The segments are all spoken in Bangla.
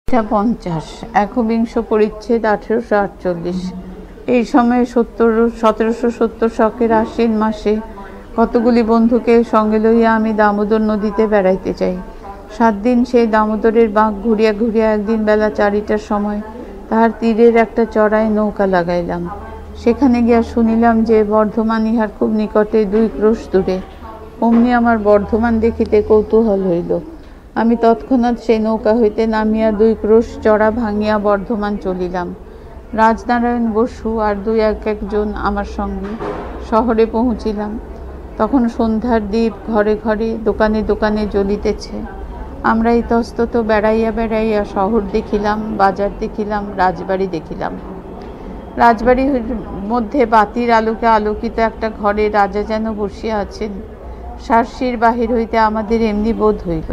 50 একবিংশ পরিচ্ছেদ 1848। এই সময়ে 1770 শকের আশ্বিন মাসে কতগুলি বন্ধুকে সঙ্গে লইয়া আমি দামোদর নদীতে বেড়াইতে যাই। 7 দিন সেই দামোদরের বাঁক ঘুরিয়া ঘুরিয়া একদিন বেলা 4টার সময় তাহার তীরের একটা চড়ায় নৌকা লাগাইলাম। সেখানে গিয়া শুনিলাম যে বর্ধমান ইহার খুব নিকটে 2 ক্রোশ দূরে। অমনি আমার বর্ধমান দেখিতে কৌতূহল হইল। আমি তৎক্ষণাৎ সেই নৌকা হইতে নামিয়া 2 ক্রোশ চড়া ভাঙিয়া বর্ধমান চলিলাম। রাজনারায়ণ বসু আর 2-1 জন আমার সঙ্গে শহরে পৌঁছিলাম। তখন সন্ধ্যার দ্বীপ ঘরে ঘরে দোকানে দোকানে জ্বলিতেছে। আমরা ইতস্তত বেড়াইয়া বেড়াইয়া শহর দেখিলাম, বাজার দেখিলাম, রাজবাড়ি দেখিলাম। রাজবাড়ির মধ্যে বাতির আলোকে আলোকিত একটা ঘরে রাজা যেন বসিয়া আছেন। সার্সির বাহির হইতে আমাদের এমনি বোধ হইল।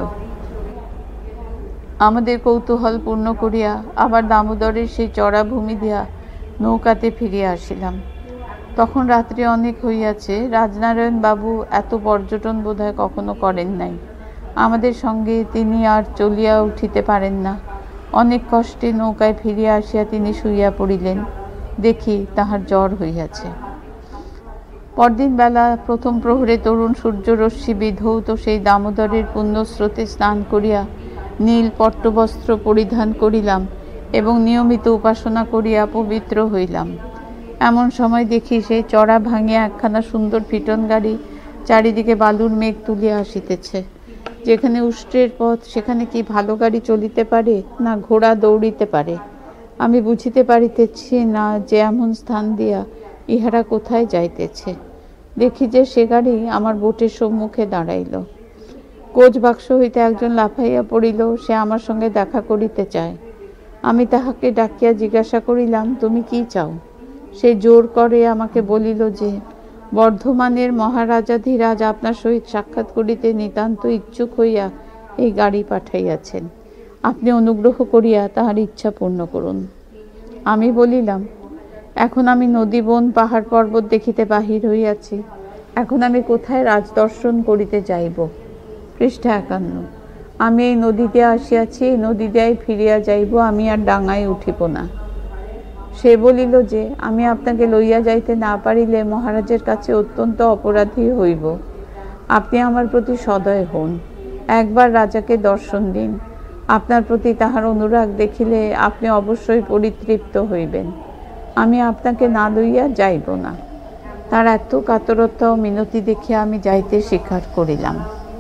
আমাদের কৌতূহল পূর্ণ করিয়া আবার দামোদরের সেই চড়া ভূমি দিয়া নৌকাতে ফিরিয়া আসিলাম। তখন রাত্রি অনেক হইয়াছে। রাজনারায়ণ বাবু এত পর্যটন বোধহয় কখনো করেন নাই। আমাদের সঙ্গে তিনি আর চলিয়া উঠিতে পারেন না। অনেক কষ্টে নৌকায় ফিরিয়া আসিয়া তিনি শুইয়া পড়িলেন। দেখি তাহার জ্বর হইয়াছে। পরদিন বেলা প্রথম প্রহরে তরুণ সূর্যরশ্মি বিধৌত সেই দামোদরের পুণ্যস্রোতে স্নান করিয়া নীল পট্টবস্ত্র পরিধান করিলাম এবং নিয়মিত উপাসনা করিয়া পবিত্র হইলাম। এমন সময় দেখি সেই চড়া ভাঙিয়া একখানা সুন্দর ফিটন গাড়ি চারিদিকে বালুর মেঘ তুলিয়া আসিতেছে। যেখানে উষ্ট্রের পথ সেখানে কি ভালো গাড়ি চলিতে পারে, না ঘোড়া দৌড়িতে পারে? আমি বুঝিতে পারিতেছি না যে এমন স্থান দিয়া ইহারা কোথায় যাইতেছে। দেখি যে সে গাড়ি আমার বোটের সম্মুখে দাঁড়াইল। কোচ বাক্স হইতে একজন লাফাইয়া পড়িল। সে আমার সঙ্গে দেখা করিতে চায়। আমি তাহাকে ডাকিয়া জিজ্ঞাসা করিলাম, তুমি কি চাও? সে জোর করে আমাকে বলিল যে বর্ধমানের মহারাজাধিরাজ আপনার সহিত সাক্ষাৎ করিতে নিতান্ত ইচ্ছুক হইয়া এই গাড়ি পাঠাইয়াছেন। আপনি অনুগ্রহ করিয়া তাহার ইচ্ছা পূর্ণ করুন। আমি বলিলাম, এখন আমি নদী বন পাহাড় পর্বত দেখিতে বাহির হইয়াছি। এখন আমি কোথায় রাজদর্শন করিতে যাইব? পৃষ্ঠা 51। আমি এই নদীতে আসিয়াছি, এই নদী দিয়াই ফিরিয়া যাইব, আমি আর ডাঙায় উঠিব না। সে বলিল যে আমি আপনাকে লইয়া যাইতে না পারিলে মহারাজের কাছে অত্যন্ত অপরাধী হইব। আপনি আমার প্রতি সদয় হন, একবার রাজাকে দর্শন দিন। আপনার প্রতি তাহার অনুরাগ দেখিলে আপনি অবশ্যই পরিতৃপ্ত হইবেন। আমি আপনাকে না লইয়া যাইব না। তার এত কাতরতা ও মিনতি দেখিয়া আমি যাইতে স্বীকার করিলাম।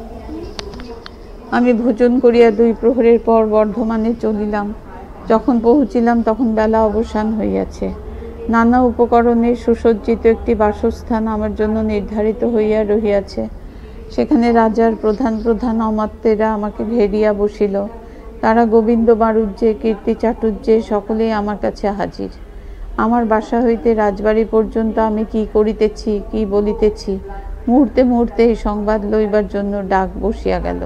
আমি ভোজন করিয়া 2 প্রহরের পর বর্ধমানে চলিলাম। যখন পৌঁছিলাম তখন বেলা অবসান হইয়াছে। নানা উপকরণে সুসজ্জিত একটি বাসস্থান আমার জন্য নির্ধারিত হইয়া রহিয়াছে। সেখানে রাজার প্রধান প্রধান অমাত্যেরা আমাকে ঘেরিয়া বসিল। তারা গোবিন্দ বাণুজ্যে, কীর্তি চাটুর্যে সকলেই আমার কাছে হাজির। আমার বাসা হইতে রাজবাড়ি পর্যন্ত আমি কি করিতেছি, কি বলিতেছি, মুহূর্তে মুহূর্তে এই সংবাদ লইবার জন্য ডাক বসিয়া গেল।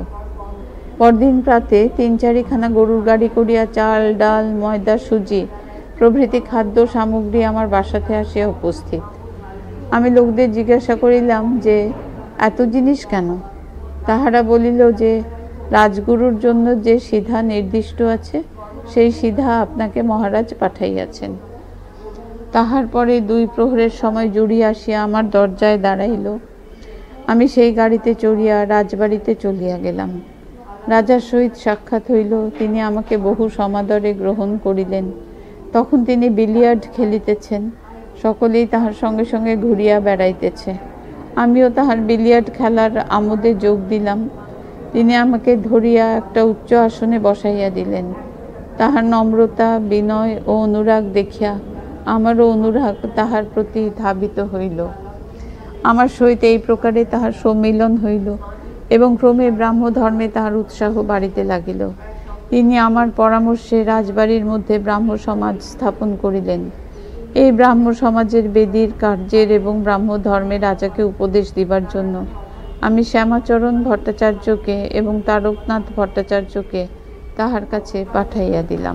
পরদিন প্রাতে 3-4 খানা গরুর গাড়ি করিয়া চাল, ডাল, ময়দা, সুজি প্রভৃতি খাদ্য সামগ্রী আমার বাসাতে আসিয়া উপস্থিত। আমি লোকদের জিজ্ঞাসা করিলাম যে এত জিনিস কেন? তাহারা বলিল যে রাজগুরুর জন্য যে সিধা নির্দিষ্ট আছে সেই সিধা আপনাকে মহারাজ পাঠাইয়াছেন। তাহার পরে 2 প্রহরের সময় জুড়ি আসিয়া আমার দরজায় দাঁড়াইল। আমি সেই গাড়িতে চড়িয়া রাজবাড়িতে চলিয়া গেলাম। রাজার সহিত সাক্ষাৎ হইল। তিনি আমাকে বহু সমাদরে গ্রহণ করিলেন। তখন তিনি বিলিয়ার্ড খেলিতেছেন। সকলেই তাহার সঙ্গে সঙ্গে ঘুরিয়া বেড়াইতেছে। আমিও তাহার বিলিয়ার্ড খেলার আমোদে যোগ দিলাম। তিনি আমাকে ধরিয়া একটা উচ্চ আসনে বসাইয়া দিলেন। তাহার নম্রতা, বিনয় ও অনুরাগ দেখিয়া আমারও অনুরাগ তাহার প্রতি ধাবিত হইল। আমার সহিত এই প্রকারে তাহার সম্মিলন হইল এবং ক্রমে ব্রাহ্ম ধর্মে তাহার উৎসাহ বাড়িতে লাগিল। তিনি আমার পরামর্শে রাজবাড়ির মধ্যে ব্রাহ্ম সমাজ স্থাপন করিলেন। এই ব্রাহ্ম সমাজের বেদির কার্যের এবং ব্রাহ্ম ধর্মে রাজাকে উপদেশ দিবার জন্য আমি শ্যামাচরণ ভট্টাচার্যকে এবং তারকনাথ ভট্টাচার্যকে তাহার কাছে পাঠাইয়া দিলাম।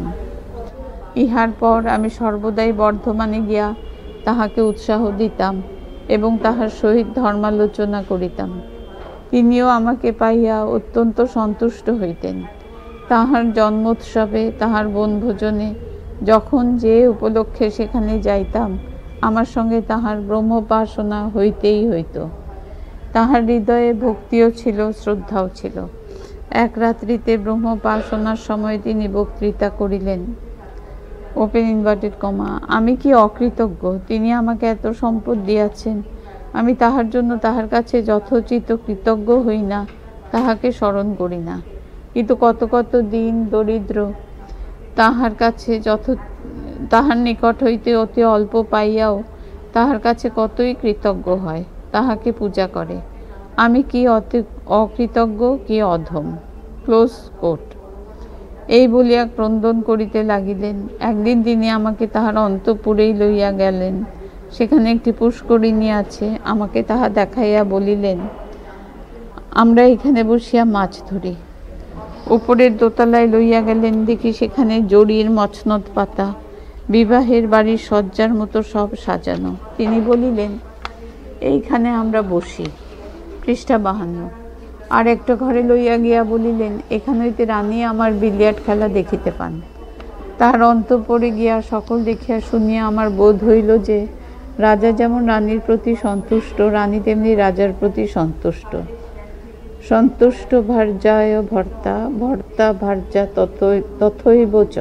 ইহার পর আমি সর্বদাই বর্ধমানে গিয়া তাহাকে উৎসাহ দিতাম এবং তাহার সহিত ধর্মালোচনা করিতাম। তিনিও আমাকে পাইয়া অত্যন্ত সন্তুষ্ট হইতেন। তাহার জন্মোৎসবে, তাহার বনভোজনে যখন যে উপলক্ষে সেখানে যাইতাম, আমার সঙ্গে তাহার ব্রহ্মোপাসনা হইতেই হইত। তাহার হৃদয়ে ভক্তিও ছিল, শ্রদ্ধাও ছিল। এক রাত্রিতে ব্রহ্মোপাসনার সময় তিনি বক্তৃতা করিলেন, ওপেন ইনভার্টেড কমা, আমি কি অকৃতজ্ঞ! তিনি আমাকে এত সম্পদ দিয়াছেন, আমি তাহার জন্য তাহার কাছে যথোচিত কৃতজ্ঞ হই না, তাহাকে স্মরণ করি না। কিন্তু কত কত দিন দরিদ্র তাহার কাছে তাহার নিকট হইতে অতি অল্প পাইয়াও তাহার কাছে কতই কৃতজ্ঞ হয়, তাহাকে পূজা করে। আমি কি অকৃতজ্ঞ, কি অধম। Close quote. এই বলিয়া ক্রন্দন করিতে লাগিলেন। একদিন তিনি আমাকে তাহার অন্তঃপুরেই লইয়া গেলেন। সেখানে একটি পুষ্করিণী আছে, আমাকে তাহা দেখাইয়া বলিলেন, আমরা এখানে বসিয়া মাছ ধরি। উপরের দোতলায় লইয়া গেলেন, দেখি সেখানে জরির মচনদ পাতা, বিবাহের বাড়ির সজ্জার মতো সব সাজানো। তিনি বলিলেন, এইখানে আমরা বসি। পৃষ্ঠা 52। আর একটা ঘরে লইয়া গিয়া বলিলেন, এখান হইতে রানী আমার বিলিয়ার্ড খেলা দেখিতে পান। তাহার অন্তঃপুরে গিয়া সকল দেখিয়া শুনিয়া আমার বোধ হইল যে রাজা যেমন রানীর প্রতি সন্তুষ্ট, রানী তেমনি রাজার প্রতি সন্তুষ্ট। সন্তুষ্ট ভার্যায় ভর্তা, ভর্তা ভার্যা তথৈব চ।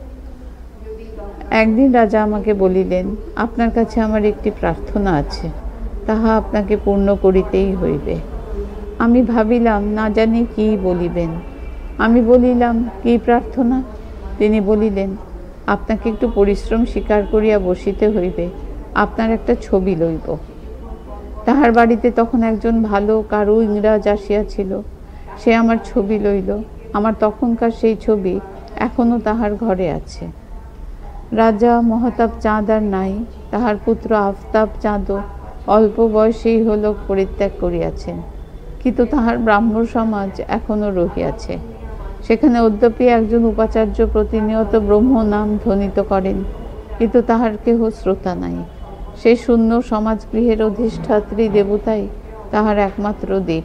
একদিন রাজা আমাকে বলিলেন, আপনার কাছে আমার একটি প্রার্থনা আছে, তাহা আপনাকে পূর্ণ করিতেই হইবে। আমি ভাবিলাম, না জানি কি বলিবেন। আমি বলিলাম, কি প্রার্থনা? তিনি বলিলেন, আপনাকে একটু পরিশ্রম স্বীকার করিয়া বসিতে হইবে, আপনার একটা ছবি লইব। তাহার বাড়িতে তখন একজন ভালো কারু ইংরাজ আসিয়াছিল, সে আমার ছবি লইল। আমার তখনকার সেই ছবি এখনো তাহার ঘরে আছে। রাজা মহতাব চাঁদ আর নাই, তাহার পুত্র আফতাব চাঁদও অল্প বয়সেই হল পরিত্যাগ করিয়াছেন, কিন্তু তাহার ব্রাহ্ম সমাজ এখনো রহিয়াছে। সেখানে অদ্যপি একজন উপাচার্য প্রতিনিয়ত ব্রহ্ম নাম ধ্বনিত করেন, কিন্তু তাহার কেহ শ্রোতা নাই। সেই শূন্য সমাজগৃহের অধিষ্ঠাত্রী দেবতাই তাহার একমাত্র দিক।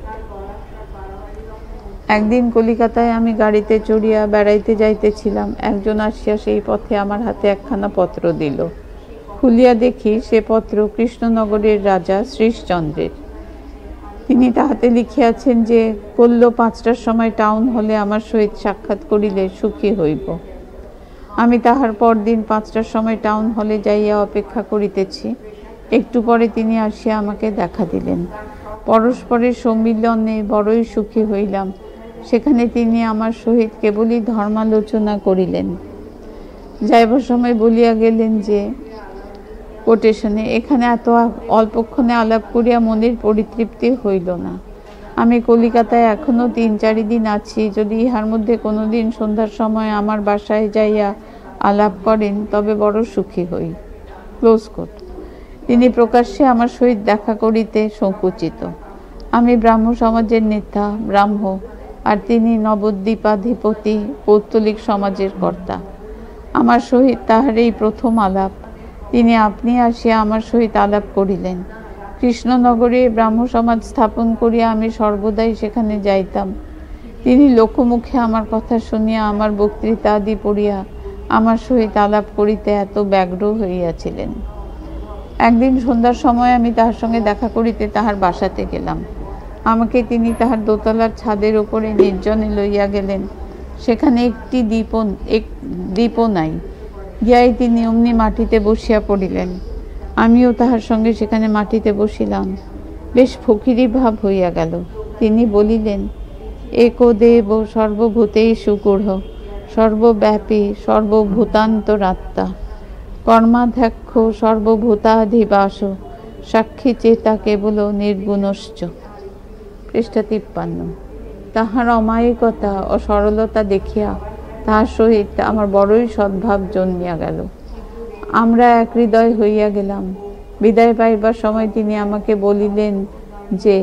একদিন কলিকাতায় আমি গাড়িতে চড়িয়া বেড়াইতে যাইতেছিলাম। একজন আসিয়া সেই পথে আমার হাতে একখানা পত্র দিল। খুলিয়া দেখি সে পত্র কৃষ্ণনগরের রাজা শ্রীশচন্দ্রের। তিনি তাহাতে লিখিয়াছেন যে কল্য 5টার সময় টাউন হলে আমার সহিত সাক্ষাৎ করিলে সুখী হইব। আমি তাহার পরদিন 5টার সময় টাউন হলে যাইয়া অপেক্ষা করিতেছি। একটু পরে তিনি আসিয়া আমাকে দেখা দিলেন। পরস্পরের সম্মিলনে বড়ই সুখী হইলাম। সেখানে তিনি আমার সহিত কেবলই ধর্মালোচনা করিলেন। যাইবার সময় বলিয়া গেলেন যে, কোটেশনে, এখানে এত অল্পক্ষণে আলাপ করিয়া মনের পরিতৃপ্তি হইল না। আমি কলিকাতায় এখনো 3-4 দিন আছি। যদি ইহার মধ্যে কোনো দিন সন্ধ্যার সময় আমার বাসায় যাইয়া আলাপ করেন, তবে বড় সুখী হই। Close quote. তিনি প্রকাশ্যে আমার সহিত দেখা করিতে সংকুচিত। আমি ব্রাহ্ম সমাজের নেতা, ব্রাহ্ম, আর তিনি নবদ্বীপাধিপতি, পৌত্তলিক সমাজের কর্তা। আমার সহিত তাহার এই প্রথম আলাপ। তিনি আপনি আসিয়া আমার সহিত আলাপ করিলেন। কৃষ্ণনগরে ব্রাহ্ম সমাজ স্থাপন করিয়া আমি সর্বদাই সেখানে যাইতাম। তিনি লোকমুখে আমার কথা শুনিয়া, আমার বক্তৃতা আদি পড়িয়া আমার সহিত আলাপ করিতে এত ব্যগ্র হইয়াছিলেন। একদিন সন্ধ্যার সময় আমি তাহার সঙ্গে দেখা করিতে তাহার বাসাতে গেলাম। আমাকে তিনি তাহার দোতলার ছাদের উপরে নির্জনে লইয়া গেলেন। সেখানে একটি দ্বীপও নাই। গিয়াই তিনি অমনি মাটিতে বসিয়া পড়িলেন। আমিও তাহার সঙ্গে সেখানে মাটিতে বসিলাম। বেশ ফকিরি ভাব হইয়া গেল। তিনি বলিলেন, একদেব সর্বভূতেষু গূঢ়, সর্বব্যাপী সর্বভূতান্তরাত্মা, কর্মাধ্যক্ষ সর্বভূতাধিবাস, সাক্ষী চেতা কেবল নির্গুণশ্চ। পৃষ্ঠা 53। তাহার অমায়িকতা ও সরলতা দেখিয়া তাহার সহিত আমার বড়ই সদ্ভাব জন্মিয়া গেল। আমরা এক হৃদয় হইয়া গেলাম। বিদায় পাইবার সময় তিনি আমাকে বলিলেন যে,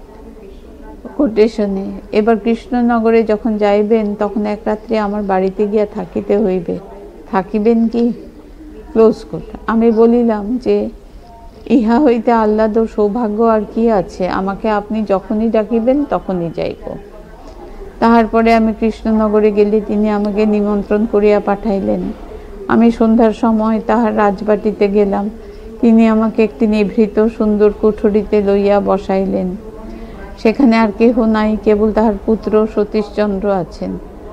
কোটেশনে, এবার কৃষ্ণনগরে যখন যাইবেন তখন এক রাত্রে আমার বাড়িতে গিয়া থাকিতে হইবে। থাকিবেন কি? Close quote. আমি বলিলাম যে, ইহা হইতে আহ্লাদ ও সৌভাগ্য আর কি আছে? আমাকে আপনি যখনই ডাকিবেন তখনই যাইব। তাহার পরে আমি কৃষ্ণনগরে গেলে তিনি আমাকে নিমন্ত্রণ করিয়া পাঠাইলেন। আমি সন্ধ্যার সময় তাহার রাজবাটিতে গেলাম। তিনি আমাকে একটি নিভৃত সুন্দর কুঠরিতে লইয়া বসাইলেন। সেখানে আর কেহ নাই, কেবল তাহার পুত্র সতীশচন্দ্র আছেন।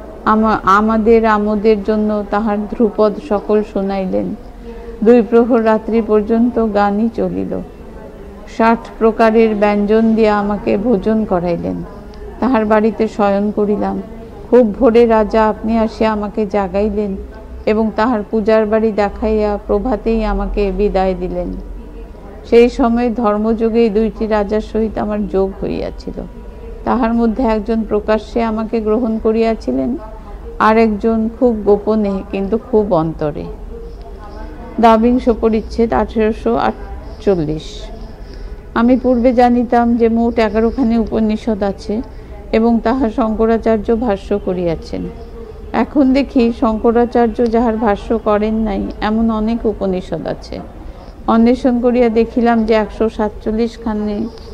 আমাদের আমোদের জন্য তাহার ধ্রুপদ সকল শুনাইলেন। 2 প্রহর রাত্রি পর্যন্ত গানই চলিল। 60 প্রকারের ব্যঞ্জন দিয়া আমাকে ভোজন করাইলেন। তাহার বাড়িতে শয়ন করিলাম। খুব ভোরে রাজা আপনি আসিয়া আমাকে জাগাইলেন এবং তাহার পূজার বাড়ি দেখাইয়া প্রভাতেই আমাকে বিদায় দিলেন। সেই সময় ধর্মযোগে 2টি রাজার সহিত আমার যোগ হইয়াছিল। তাহার মধ্যে একজন প্রকাশ্যে আমাকে গ্রহণ করিয়াছিলেন, আর একজন খুব গোপনে কিন্তু খুব অন্তরে। দ্বাবিংশ পরিচ্ছেদ, 1848। আমি পূর্বে জানিতাম যে মোট 11খানি উপনিষদ আছে এবং তাহা শঙ্করাচার্য ভাষ্য করিয়াছেন। এখন দেখি শঙ্করাচার্য যাহার ভাষ্য করেন নাই এমন অনেক উপনিষদ আছে। অন্বেষণ করিয়া দেখিলাম যে 147খানি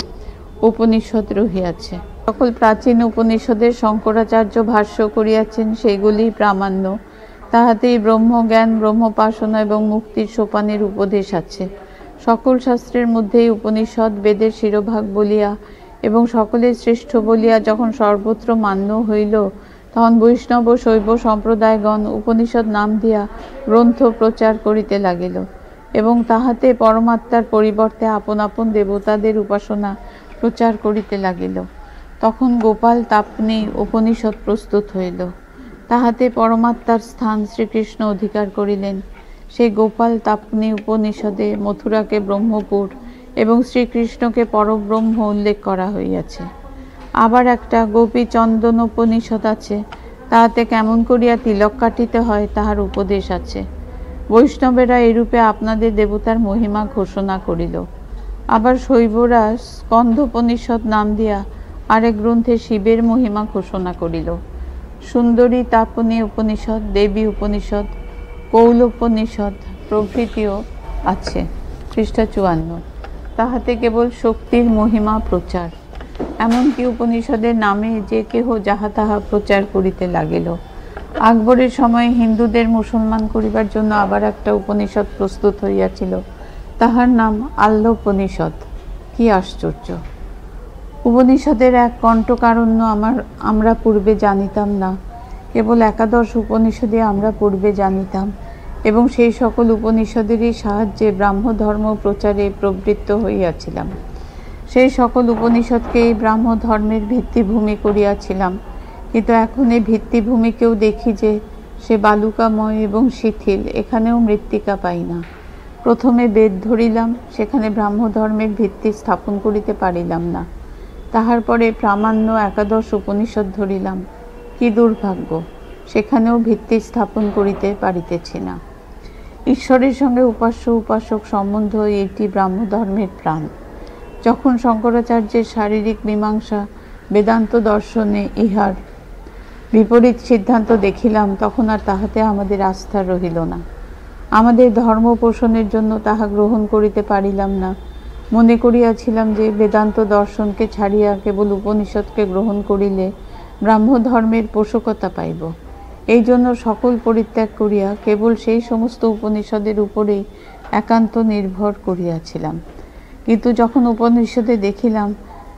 উপনিষদ রহিয়াছে। সকল প্রাচীন উপনিষদের শঙ্করাচার্য ভাষ্য করিয়াছেন, সেগুলি প্রামাণ্য। তাহাতেই ব্রহ্মজ্ঞান, ব্রহ্মোপাসনা এবং মুক্তির সোপানের উপদেশ আছে। সকল শাস্ত্রের মধ্যেই উপনিষদ বেদের শিরোভাগ বলিয়া এবং সকলের শ্রেষ্ঠ বলিয়া যখন সর্বত্র মান্য হইল, তখন বৈষ্ণব শৈব সম্প্রদায়গণ উপনিষদ নাম দিয়া গ্রন্থ প্রচার করিতে লাগিল এবং তাহাতে পরমাত্মার পরিবর্তে আপন আপন দেবতাদের উপাসনা প্রচার করিতে লাগিল। তখন গোপাল তাপ্নী উপনিষদ প্রস্তুত হইল। তাহাতে পরমাত্মার স্থান শ্রীকৃষ্ণ অধিকার করিলেন। সেই গোপাল তাপ্নী উপনিষদে মথুরাকে ব্রহ্মপুর এবং শ্রীকৃষ্ণকে পরব্রহ্ম উল্লেখ করা হইয়াছে। আবার একটা গোপীচন্দন উপনিষদ আছে, তাহাতে কেমন করিয়া তিলক কাটিতে হয় তাহার উপদেশ আছে। বৈষ্ণবেরা এরূপে আপনাদের দেবতার মহিমা ঘোষণা করিল। আবার শৈবরা স্কন্ধোপনিষদ নাম দিয়া আরেক গ্রন্থে শিবের মহিমা ঘোষণা করিল। সুন্দরী তাপনী উপনিষদ, দেবী উপনিষদ, কৌলোপনিষদ প্রভৃতিও আছে। পৃষ্ঠা 54। তাহাতে কেবল শক্তির মহিমা প্রচার। এমনকি উপনিষদের নামে যে কেহ যাহা তাহা প্রচার করিতে লাগিল। আকবরের সময় হিন্দুদের মুসলমান করিবার জন্য আবার একটা উপনিষদ প্রস্তুত হইয়াছিল, তাহার নাম আল্লোপনিষদ। কি আশ্চর্য! উপনিষদের এক কণ্টকারণ্য আমরা পূর্বে জানিতাম না। কেবল 11 উপনিষদে আমরা পূর্বে জানিতাম এবং সেই সকল উপনিষদেরই সাহায্যে ব্রাহ্মধর্ম প্রচারে প্রবৃত্ত হইয়াছিলাম। সেই সকল উপনিষদকে এই ব্রাহ্মধর্মের ভিত্তিভূমি করিয়াছিলাম, কিন্তু এখন এই ভিত্তিভূমিকেও দেখি যে সে বালুকাময় এবং শিথিল, এখানেও মৃত্তিকা পাই না। প্রথমে বেদ ধরিলাম, সেখানে ব্রাহ্মধর্মের ভিত্তি স্থাপন করিতে পারিলাম না। তাহার পরে প্রামাণ্য 11 উপনিষদ ধরিলাম। কি দুর্ভাগ্য, সেখানেও ভিত্তি স্থাপন করিতে পারিতেছি না। ঈশ্বরের সঙ্গে উপাস্য উপাসক সম্বন্ধ এটি ব্রাহ্মধর্মের প্রাণ। যখন শঙ্করাচার্যের শারীরিক মীমাংসা বেদান্ত দর্শনে ইহার বিপরীত সিদ্ধান্ত দেখিলাম, তখন আর তাহাতে আমাদের আস্থা রহিল না। আমাদের ধর্ম পোষণের জন্য তাহা গ্রহণ করিতে পারিলাম না। মনে করিয়াছিলাম যে বেদান্ত দর্শনকে ছাড়িয়া কেবল উপনিষদকে গ্রহণ করিলে ব্রাহ্মধর্মের পোষকতা পাইব। এই জন্য সকল পরিত্যাগ করিয়া কেবল সেই সমস্ত উপনিষদের উপরেই একান্ত নির্ভর করিয়াছিলাম। কিন্তু যখন উপনিষদে দেখিলাম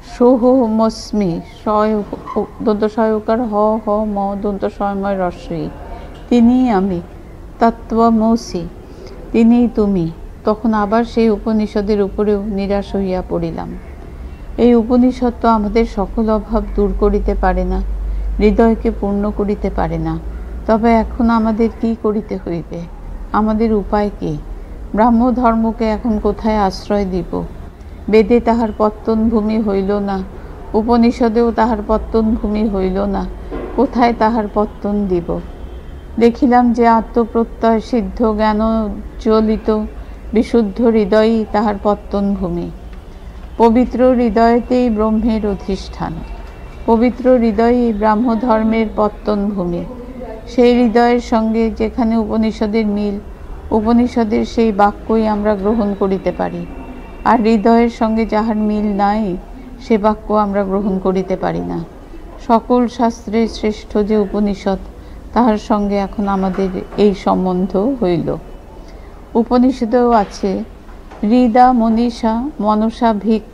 সোহমস্মি, দন্তস্বয়কার হ হ ম দন্তস্বয়ময় রস্যই, তিনিই আমি, তত্ত্বমসি, তিনিই তুমি, তখন আবার সেই উপনিষদের উপরেও নিরাশ হইয়া পড়িলাম। এই উপনিষদ তো আমাদের সকল অভাব দূর করিতে পারে না, হৃদয়কে পূর্ণ করিতে পারে না। তবে এখন আমাদের কি করিতে হইবে? আমাদের উপায় কি? ব্রাহ্মধর্মকে এখন কোথায় আশ্রয় দিব? বেদে তাহার পত্তন ভূমি হইল না, উপনিষদেও তাহার পত্তন ভূমি হইল না, কোথায় তাহার পত্তন দিব? দেখিলাম যে আত্মপ্রত্যয় সিদ্ধ জ্ঞানোজ্জ্বলিত বিশুদ্ধ হৃদয়ই তাহার পত্তন ভূমি। পবিত্র হৃদয়তেই ব্রহ্মের অধিষ্ঠান। পবিত্র হৃদয়ই ব্রাহ্মধর্মের পত্তন ভূমি। সেই হৃদয়ের সঙ্গে যেখানে উপনিষদের মিল, উপনিষদের সেই বাক্যই আমরা গ্রহণ করিতে পারি। আর হৃদয়ের সঙ্গে যাহার মিল নাই, সে বাক্য আমরা গ্রহণ করিতে পারি না। সকল শাস্ত্রের শ্রেষ্ঠ যে উপনিষদ, তাহার সঙ্গে এখন আমাদের এই সম্বন্ধ হইল। উপনিষদেও আছে, হৃদা মনীষা মনসা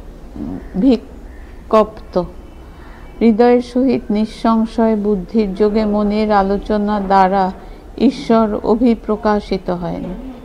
ভিক্ষপ্ত। হৃদয়ের সহিত নিঃসংশয় বুদ্ধির যোগে মনের আলোচনা দ্বারা ঈশ্বর অভিপ্রকাশিত হয়।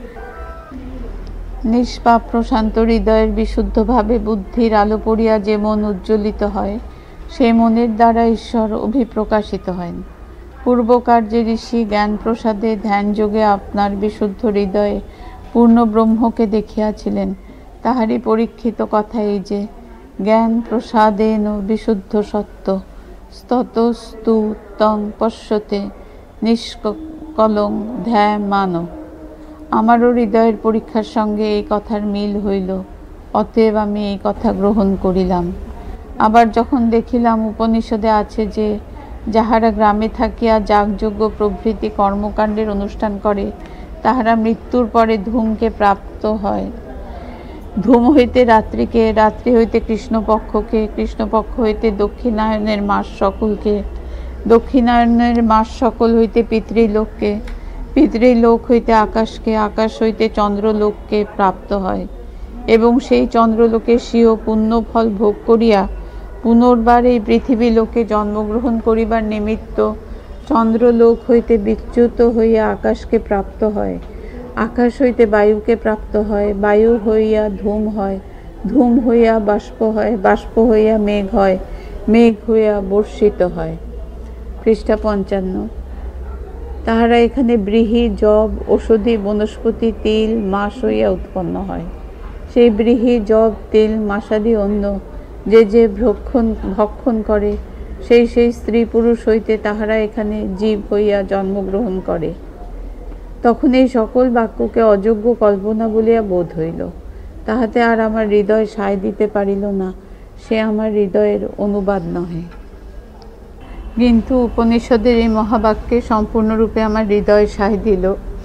নিষ্পাপ প্রশান্ত হৃদয়ের বিশুদ্ধভাবে বুদ্ধির আলো পড়িয়া যে মন উজ্জ্বলিত হয়, সে মনের দ্বারা ঈশ্বর অভিপ্রকাশিত হয়। পূর্বকার যে ঋষি জ্ঞান প্রসাদে ধ্যান যোগে আপনার বিশুদ্ধ হৃদয়ে পূর্ণ ব্রহ্মকে দেখিয়াছিলেন, তাহারই পরীক্ষিত কথা এই যে, জ্ঞান প্রসাদেন বিশুদ্ধ সত্য স্ততস্তু তং পশ্যতে নিষ্কলং ধ্যায়মান। আমারও হৃদয়ের পরীক্ষার সঙ্গে এই কথার মিল হইল, অতএব আমি এই কথা গ্রহণ করিলাম। আবার যখন দেখিলাম উপনিষদে আছে যে, যাহারা গ্রামে থাকিয়া যাগযজ্ঞ প্রভৃতি কর্মকাণ্ডের অনুষ্ঠান করে, তাহারা মৃত্যুর পরে ধূমকে প্রাপ্ত হয়। ধূম হইতে রাত্রিকে, রাত্রি হইতে কৃষ্ণপক্ষকে, কৃষ্ণপক্ষ হইতে দক্ষিণায়নের মাস সকলকে, দক্ষিণায়নের মাস সকল হইতে পিতৃলোককে, পিতৃলোক হইতে আকাশকে, আকাশ হইতে চন্দ্রলোককে প্রাপ্ত হয়। এবং সেই চন্দ্রলোকে স্বীয় পুণ্যফল ভোগ করিয়া পুনর্বার এই পৃথিবী লোকে জন্মগ্রহণ করিবার নিমিত্ত চন্দ্রলোক হইতে বিচ্যুত হইয়া আকাশকে প্রাপ্ত হয়, আকাশ হইতে বায়ুকে প্রাপ্ত হয়, বায়ু হইয়া ধূম হয়, ধূম হইয়া বাষ্প হয়, বাষ্প হইয়া মেঘ হয়, মেঘ হইয়া বর্ষিত হয়। পৃষ্ঠা 55। তাহারা এখানে ব্রীহি, যব, ঔষধি, বনস্পতি, তিল, মাস হইয়া উৎপন্ন হয়। সেই ব্রীহি, যব, তিল, মাসাদি অন্য যে যে ভক্ষণ করে, সেই সেই স্ত্রী পুরুষ হইতে তাহারা এখানে জীব হইয়া জন্মগ্রহণ করে। তখন এই সকল বাক্যকে অযোগ্য কল্পনা বলিয়া বোধ হইল। তাহাতে আর আমার হৃদয় সায় দিতে পারিল না, সে আমার হৃদয়ের অনুবাদ নহে। কিন্তু উপনিষদের এই মহাবাক্যে সম্পূর্ণরূপে আমার হৃদয় সায় দিল।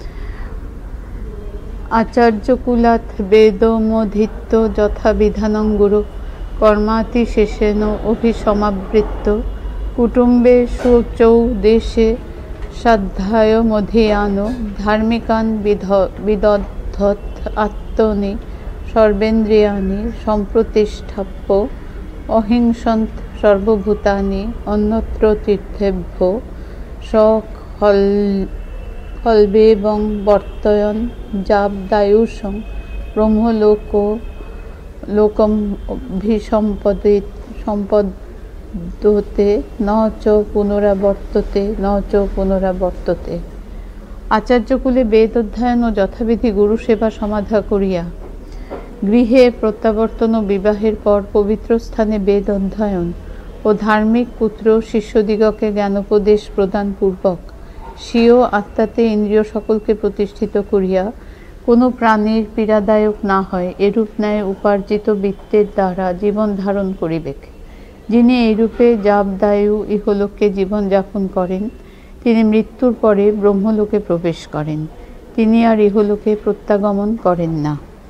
আচার্যকুলাৎ বেদমোধিত্য যথা বিধানং গুরু কর্মাতি শেষেন অভিসমাবৃত্ত কুটুম্বে শুচৌ দেশে সাধ্যায় মধিয়ান ধার্মিকান বিদধৎ আত্মনি সর্বেন্দ্রিয়ানি সম্প্রতিষ্ঠাপ্য অহিংসন্ত সর্বভূতানি অন্যত্র তীর্থেভ্য সকলবেবং বর্তয়ন যাবদায়ুষং ব্রহ্মলোকভিসম্পদ্যতে ন চ পুনরাবর্ততে ন চ পুনরাবর্ততে। আচার্যকুলে বেদ অধ্যয়ন ও যথাবিধি গুরু সেবা সমাধা করিয়া গৃহে প্রত্যাবর্তন ও বিবাহের পর পবিত্র স্থানে বেদ অধ্যয়ন ও ধার্মিক পুত্র শিষ্যদিগকে জ্ঞানোপদেশ প্রদান পূর্বক স্বীয় আত্মাতে ইন্দ্রিয় সকলকে প্রতিষ্ঠিত করিয়া কোনো প্রাণীর পীড়াদায়ক না হয় এরূপ ন্যায় উপার্জিত বিত্তের দ্বারা জীবন ধারণ করিবেক। যিনি এইরূপে যাবদায়ু ইহলোকে জীবন যাপন করেন, তিনি মৃত্যুর পরে ব্রহ্মলোকে প্রবেশ করেন, তিনি আর ইহলোকে প্রত্যাগমন করেন না।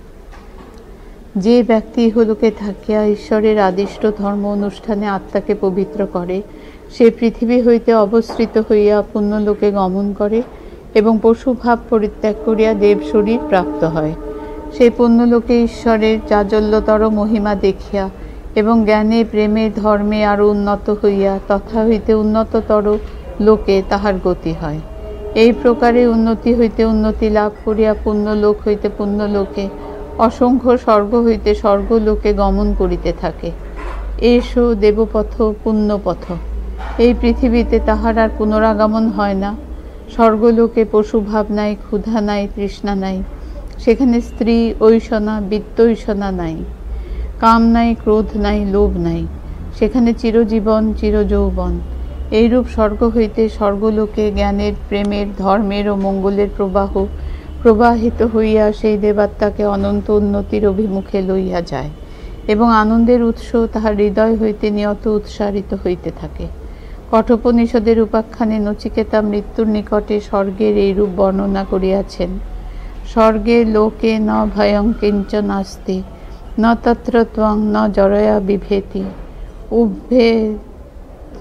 যে ব্যক্তি ইহলোকে থাকিয়া ঈশ্বরের আদিষ্ট ধর্ম অনুষ্ঠানে আত্মাকে পবিত্র করে, সে পৃথিবী হইতে অবস্থিত হইয়া পুণ্যলোকে গমন করে এবং পশুভাব পরিত্যাগ করিয়া দেব শরীর প্রাপ্ত হয়। সেই পুণ্যলোকে ঈশ্বরের চাঞ্চল্যতর মহিমা দেখিয়া এবং জ্ঞানে প্রেমে ধর্মে আরও উন্নত হইয়া তথা হইতে উন্নততর লোকে তাহার গতি হয়। এই প্রকারে উন্নতি হইতে উন্নতি লাভ করিয়া পুণ্যলোক হইতে পুণ্যলোকে, অসংখ্য স্বর্গ হইতে স্বর্গলোকে গমন করিতে থাকে। এসো দেবপথ পুণ্যপথ। এই পৃথিবীতে তাহার আর পুনরাগমন হয় না। স্বর্গলোকে পশুভাব নাই, ক্ষুধা নাই, তৃষ্ণা নাই। সেখানে স্ত্রী ঐষণা, বিত্তৈষণা নাই, কাম নাই, ক্রোধ নাই, লোভ নাই। সেখানে চিরজীবন, চিরযৌবন। এইরূপ স্বর্গ হইতে স্বর্গলোকে জ্ঞানের, প্রেমের, ধর্মের ও মঙ্গলের প্রবাহ প্রবাহিত হইয়া সেই দেবাত্মাকে অনন্ত উন্নতির অভিমুখে লইয়া যায় এবং আনন্দের উৎস তাহার হৃদয় হইতে নিয়ত উৎসারিত হইতে থাকে। কঠোপনিষদের উপাখ্যানে নচিকেতা মৃত্যুর নিকটে স্বর্গের এইরূপ বর্ণনা করিয়াছেন। স্বর্গে লোকে ন ভয়ং কিঞ্চন নাস্তি, ন তত্র ত্বং ন জরয়া বিভেতি, উভে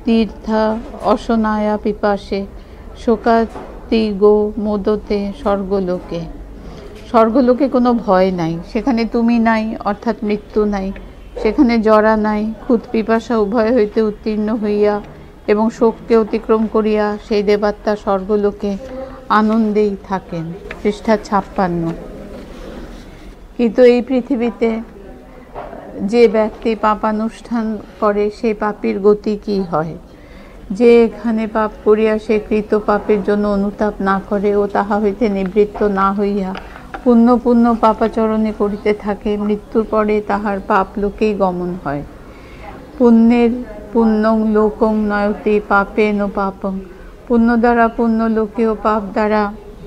তীর্থা অসনায়া পিপাসে শোকাতি গো মোদতে স্বর্গলোকে। স্বর্গলোকে কোনো ভয় নাই, সেখানে তুমি নাই অর্থাৎ মৃত্যু নাই, সেখানে জরা নাই, ক্ষুধ পিপাসা উভয় হইতে উত্তীর্ণ হইয়া এবং শোককে অতিক্রম করিয়া সেই দেবাত্মা স্বর্গলোকে আনন্দেই থাকেন। পৃষ্ঠা 56। কিন্তু এই পৃথিবীতে যে ব্যক্তি পাপানুষ্ঠান করে সেই পাপীর গতি কি হয়? যে এখানে পাপ করিয়া সে কৃত পাপের জন্য অনুতাপ না করে ও তাহা হইতে নিবৃত্ত না হইয়া পুণ্য পুণ্য পাপাচরণে করিতে থাকে, মৃত্যুর পরে তাহার পাপ লোকেই গমন হয়। পুণ্যের পুণ্যং লোকং নয়তি পাপেন পাপং। পুণ্য দ্বারা পুণ্য লোকেও পাপ দ্বারা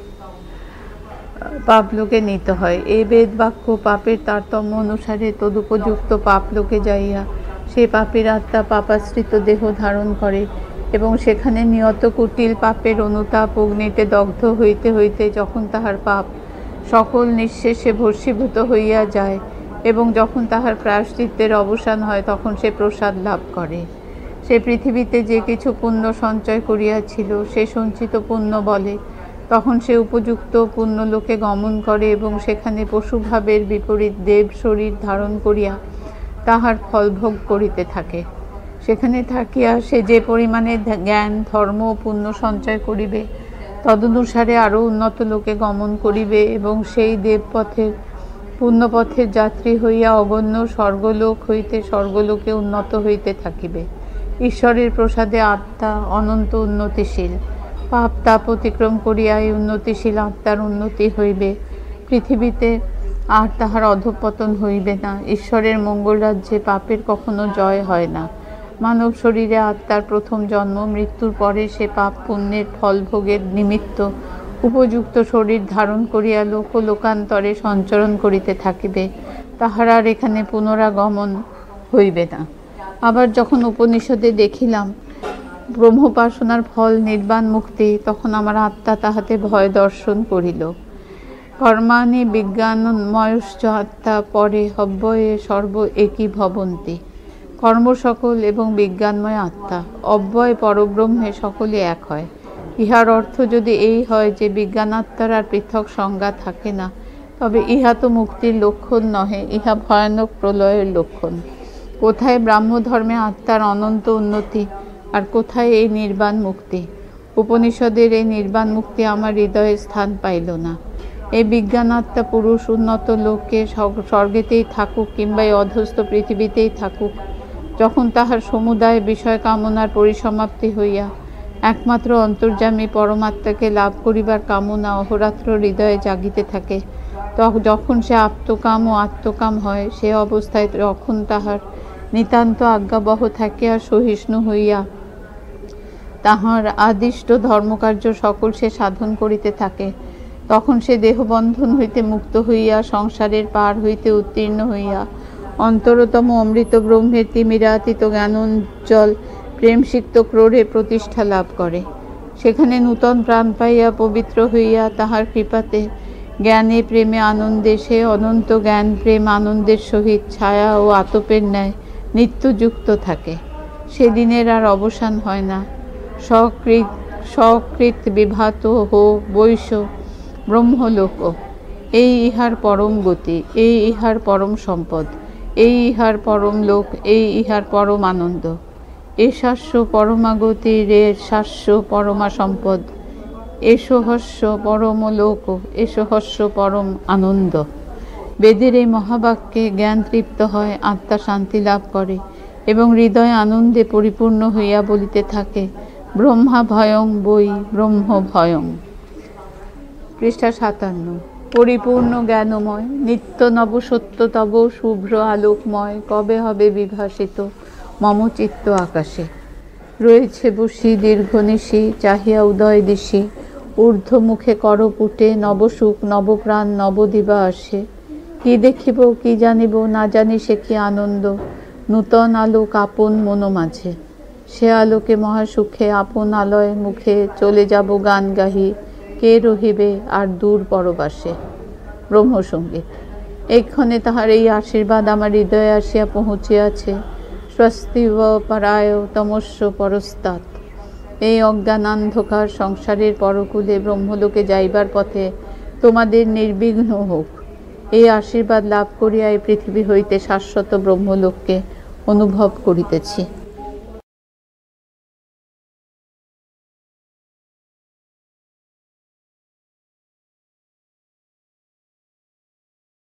পাপ লোকে নিতে হয়। এই বেদ বাক্য পাপের তারতম্য অনুসারে তদুপযুক্ত পাপ লোকে যাইয়া সেই পাপের আত্মা পাপাশ্রিত দেহ ধারণ করে এবং সেখানে নিয়ত কুটিল পাপের অনুতাপ অগ্নিতে দগ্ধ হইতে হইতে যখন তাহার পাপ সকল নিঃশেষে ভস্মীভূত হইয়া যায় এবং যখন তাহার প্রায়শ্চিত্তের অবসান হয় তখন সে প্রসাদ লাভ করে। সে পৃথিবীতে যে কিছু পুণ্য সঞ্চয় করিয়াছিল সে সঞ্চিত পুণ্য বলে তখন সে উপযুক্ত পুণ্যলোকে গমন করে এবং সেখানে পশুভাবের বিপরীত দেব শরীর ধারণ করিয়া তাহার ফলভোগ করিতে থাকে। সেখানে থাকিয়া সে যে পরিমাণে জ্ঞান ধর্ম ও পুণ্য সঞ্চয় করিবে তদনুসারে আরও উন্নত লোকে গমন করিবে এবং সেই দেবপথের পুণ্যপথের যাত্রী হইয়া অগণ্য স্বর্গলোক হইতে স্বর্গলোকে উন্নত হইতে থাকিবে। ঈশ্বরের প্রসাদে আত্মা অনন্ত উন্নতিশীল। পাপ তাপ অতিক্রম করিয়া এই উন্নতিশীল আত্মার উন্নতি হইবে। পৃথিবীতে আর তাহার অধঃপতন হইবে না। ঈশ্বরের মঙ্গল রাজ্যে পাপের কখনো জয় হয় না। মানব শরীরে আত্মার প্রথম জন্ম, মৃত্যুর পরে সে পাপ পুণ্যের ফল ভোগের নিমিত্ত উপযুক্ত শরীর ধারণ করিয়া লোক লোকান্তরে সঞ্চরণ করিতে থাকিবে। তাহার আর এখানে পুনরাগমন হইবে না। আবার যখন উপনিষদে দেখিলাম ব্রহ্মোপাসনার ফল নির্বাণ মুক্তি, তখন আমার আত্মা তাহাতে ভয় দর্শন করিল। কর্মাণি বিজ্ঞানময়শ্চ আত্মা পরে হব্যয়ে সর্ব একই ভবন্তি। কর্ম সকল এবং বিজ্ঞানময় আত্মা অব্যয় পরব্রহ্মে সকলে এক হয়। ইহার অর্থ যদি এই হয় যে বিজ্ঞানাত্মার আর পৃথক সংজ্ঞা থাকে না, তবে ইহা তো মুক্তির লক্ষণ নহে, ইহা ভয়ানক প্রলয়ের লক্ষণ। কোথায় ব্রাহ্মধর্মে আত্মার অনন্ত উন্নতি আর কোথায় এই নির্বাণ মুক্তি? উপনিষদের এই নির্বাণ মুক্তি আমার হৃদয়ে স্থান পাইল না। এই বিজ্ঞানাত্মা পুরুষ উন্নত লোককে স্বর্গেতেই থাকুক কিংবা এই অধস্থ পৃথিবীতেই থাকুক, যখন তাহার সমুদায় বিষয় কামনার পরিসমাপ্তি হইয়া একমাত্র অন্তর্যামী পরমাত্মাকে লাভ করিবার কামনা অহোরাত্র হৃদয়ে জাগিতে থাকে, যখন সে আপ্তকাম ও আত্মকাম হয়, সে অবস্থায় যখন তাহার নিতান্ত আজ্ঞাবহ থাকিয়া সহিষ্ণু হইয়া তাহার আদিষ্ট ধর্মকার্য সকল সে সাধন করিতে থাকে, তখন সে দেহবন্ধন হইতে মুক্ত হইয়া সংসারের পার হইতে উত্তীর্ণ হইয়া অন্তরতম অমৃত ব্রহ্মের তিমিরাতীত জ্ঞানোজ্জ্বল প্রেমসিক্ত ক্রোড়ে প্রতিষ্ঠা লাভ করে। সেখানে নূতন প্রাণ পাইয়া পবিত্র হইয়া তাহার কৃপাতে জ্ঞানে প্রেমে আনন্দে সে অনন্ত জ্ঞান প্রেম আনন্দের সহিত ছায়া ও আতপের ন্যায় নিত্যযুক্ত থাকে। সেদিনের আর অবসান হয় না। সকৃত বিভাত হো বৈশ্য ব্রহ্মলোক, এই ইহার পরম গতি, এই ইহার পরম সম্পদ, এই ইহার পরম লোক, এই ইহার পরম আনন্দ। এষাস্য পরমাগতি রে শাস্য পরমা সম্পদ, এসহস্য পরম লোক, এসহস্য পরম আনন্দ। বেদের এই মহাবাক্যে জ্ঞান তৃপ্ত হয়, আত্মা শান্তি লাভ করে এবং হৃদয় আনন্দে পরিপূর্ণ হইয়া বলিতে থাকে, ব্রহ্মা ভয়ং বৈ ব্রহ্ম ভয়ং। পৃষ্ঠা 57। পরিপূর্ণ জ্ঞানময় নিত্য নব সত্য তব শুভ্র আলোকময় কবে হবে বিভাসিত মম চিত্ত আকাশে। রয়েছে বসি দীর্ঘনিশি চাহিয়া উদয় দিশি, ঊর্ধ্বমুখে করপুটে নবসুখ নবপ্রাণ নবদিবা আসে। কি দেখিব কি জানিব না জানি সে কি আনন্দ, নূতন আলোক আপন মন মাঝে। সে আলোকে মহাসুখে আপন আলয় মুখে চলে যাব গান গাহি, কে রহিবে আর দূর পরবাসে। ব্রহ্মসঙ্গীত। এক্ষণে তাহার এই আশীর্বাদ আমার হৃদয়ে আসিয়া পৌঁছিয়াছে। স্বস্তিব পরায় তমস্য পরস্তাৎ। এই অজ্ঞানান্ধকার সংসারের পরকুলে ব্রহ্মলোকে যাইবার পথে তোমাদের নির্বিঘ্ন হোক, এই আশীর্বাদ লাভ করিয়া এই পৃথিবী হইতে শাশ্বত ব্রহ্মলোককে অনুভব করিতেছি।